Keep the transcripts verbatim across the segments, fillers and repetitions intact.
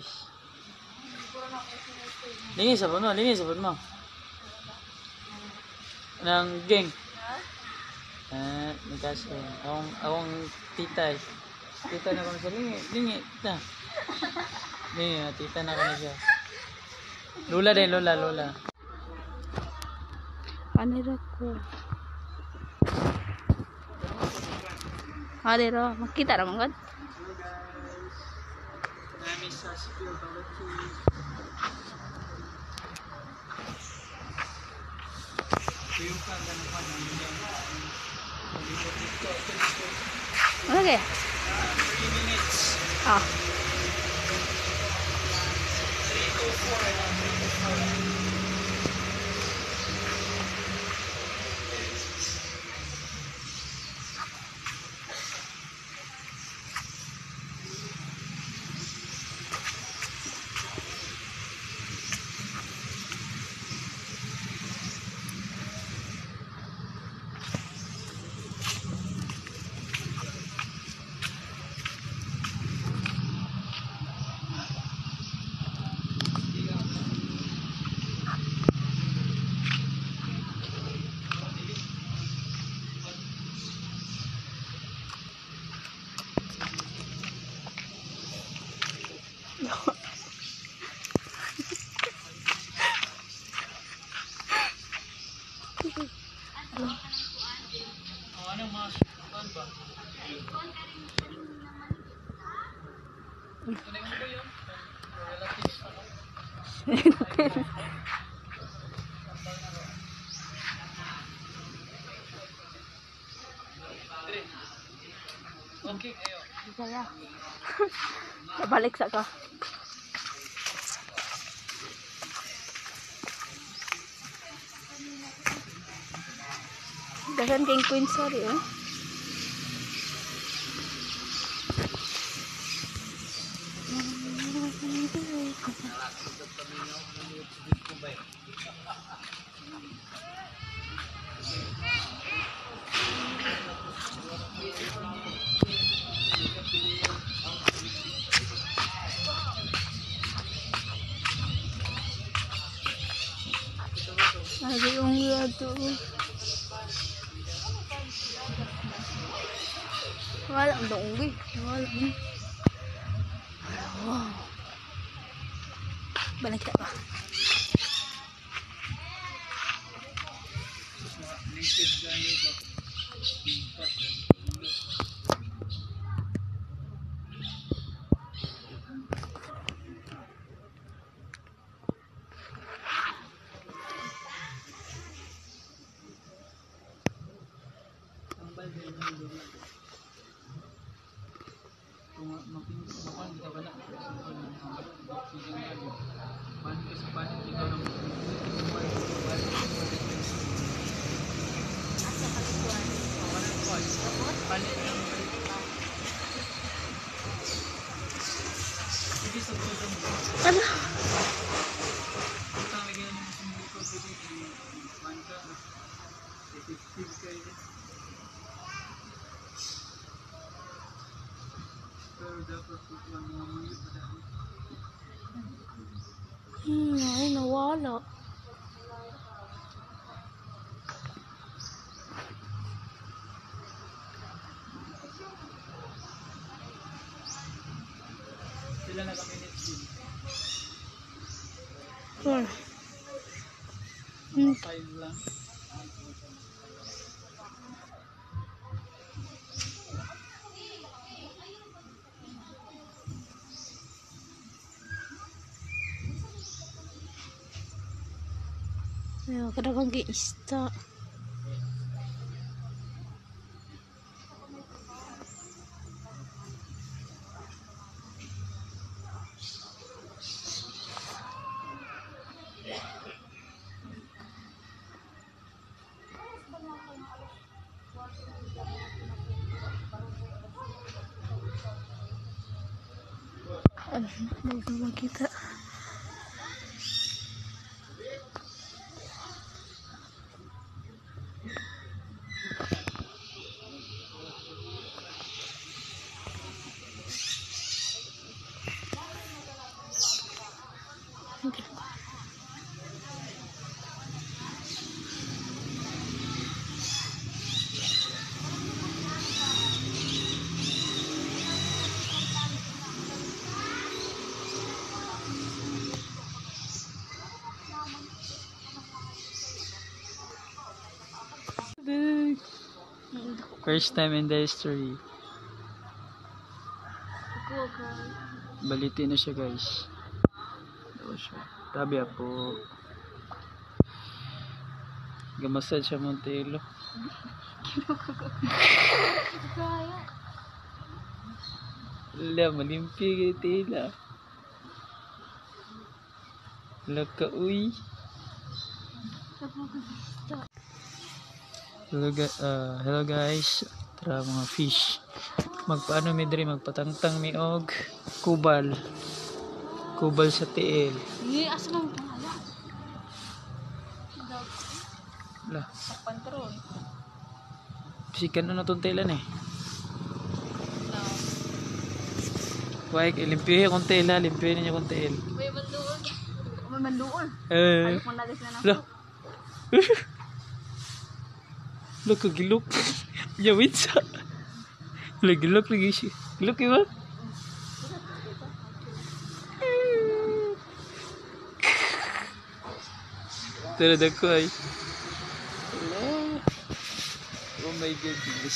Please. Lingis sa mo, lingis sa mo. Nang geng. Ah, nagkas ko. Akong, akong tita eh. Tita na kami sa lingi. Lingi, tita. Lingi, tita na kami siya. Lola din, lola, lola. Anira ko. Anira, makita naman kan? Nami sa spill bawat yung kan ganun pa Ano kaya? three minutes. Ah. three to four and three to four. Oh, ano mas kuan ba? Tunay mo ba yun? Relatives ano? Okay, ayo. Saya. Balik sa ka. Dahan kay Queen sorry eh. Ada yung gato. Wala ang donggi. Wala. Wow. Balik ka. Ano? Hmm, ay nawala. Sila na kami next week. Four. Hmm. Five lang. Ayo, kadang kang giista. Ano, bago makita. First time in the history. Baliti na siya guys. Dawa siya. Tabi po. Gamasad siya Montelo. Wala, malimpi kayo tila. Wala ka uy. Hello, gu- uh, hello guys. Tara mga fish. Magpaano mi diri magpatangtang mi og kubal. Kubal sa tiil. Hindi, asa nang pala. Lah, Sa pantron. sikan na natong tilan eh. Wai, limpihin kong tila, limpihin niya kong tiil. May manduol. May manduol. Eh, Ayok mo nagis na lah. Lo kagilok. Yawit sa. Lagilok lagi siya. Gilok iba? Tara dako ay. Oh my goodness.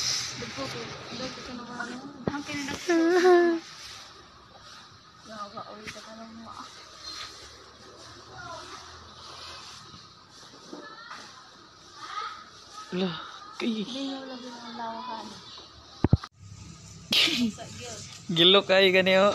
Lah, kay. Gilok ay ganyo.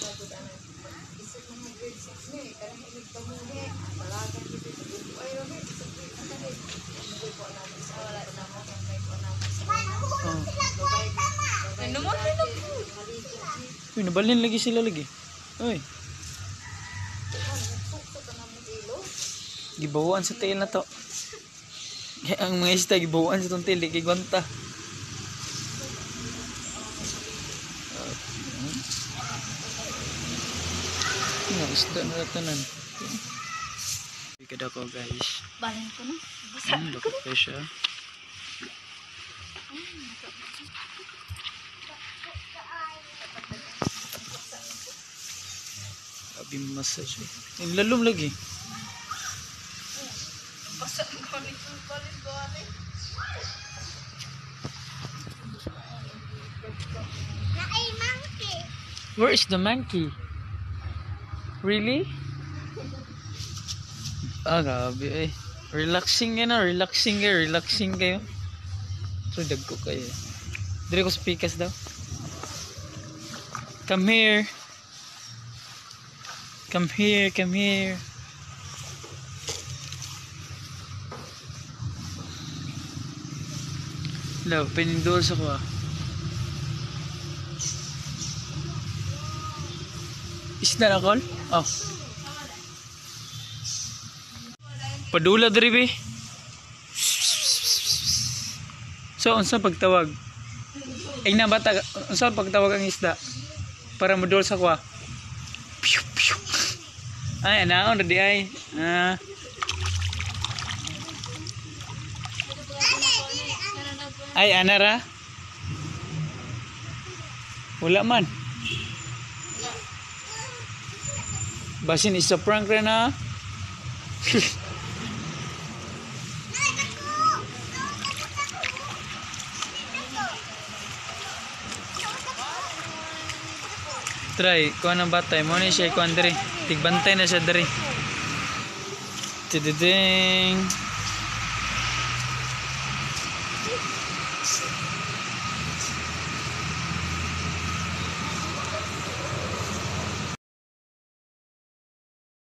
Uy, nabalin lagi sila lagi. Uy. Gibawaan sa tail na to. Kaya ang mga isda gibawaan sa tong tail, di kay gwanta. Nga isda na ratanan. Bigad ako guys. Balin ko na. Hmm, bakit pa siya? Sabi massage eh. Yung lalom lagi. Where is the monkey? Really? Ah, grabe eh. Relaxing yan na, relaxing kayo, relaxing kayo. So, dagko kayo. Dire ko speakers daw. Come here. Come here, come here. Love, pinindol sa ko ah. Isda na call? Oh. Padula diri be. So unsa pagtawag? Ay na bata, unsa pagtawag ang isda? Para modol sa kwa. Piu piu. Ay anaon di ay. Ah. Ay anara. Wala man. Basin isa prank rin na. Try, kuha ng batay. Muna siya ikuha dari. Tigbantay na siya dari. Tididing.